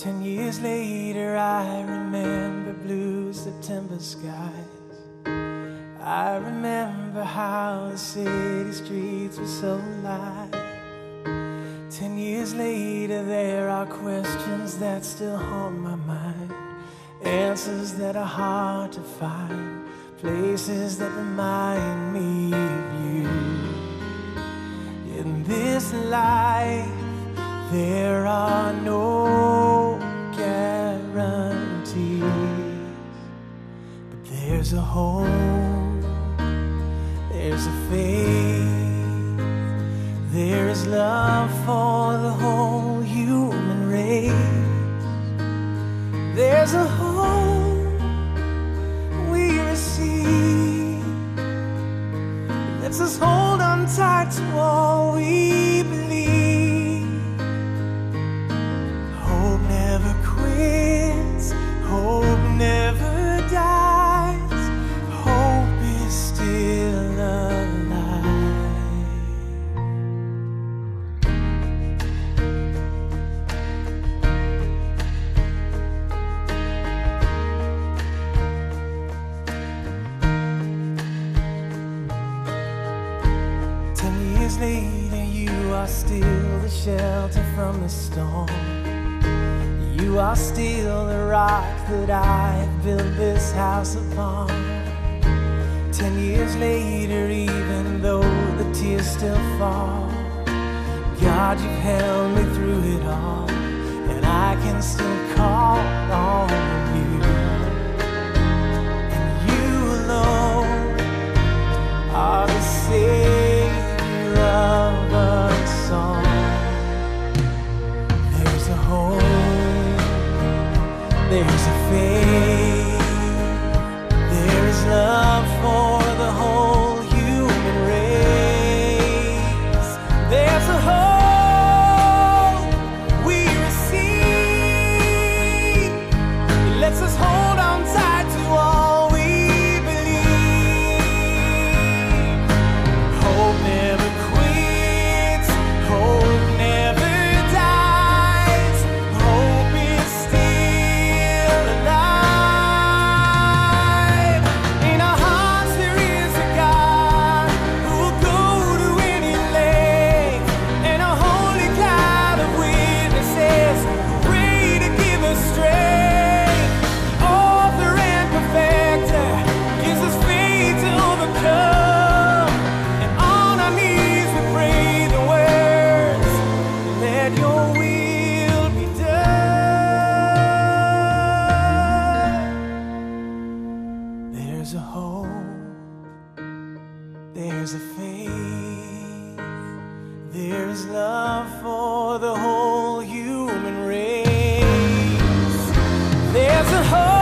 10 years later, I remember blue September skies. I remember how the city streets were so alive. 10 years later, there are questions that still haunt my mind, answers that are hard to find, places that remind me of you. In this life, there are no guarantees, but there's a hope, there's a faith, there is love for the whole human race. There's a hope we receive that lets us hold on tight to all we believe. Hope never quits, hope never dies, hope is still alive. 10 years later, you are still the shelter from the storm. You are still the rock that I have built this house upon. 10 years later, even though the tears still fall, God, you've held me through it all, and I can still call on you. And you alone are the Savior of us all. There's a hope, there's a faith, there is love for the whole human race. There's a hope we receive, it lets us hold on tight to all we believe. Hope never quits, hope never dies, hope is still alive. In our hearts there is a God who will go to any length, and a holy cloud of witnesses ready to give us strength. The author and perfecter gives us faith to overcome, and on our knees we pray the words, let your will be done. There's a hope, there's a faith, there's love for the whole human race. There's a hope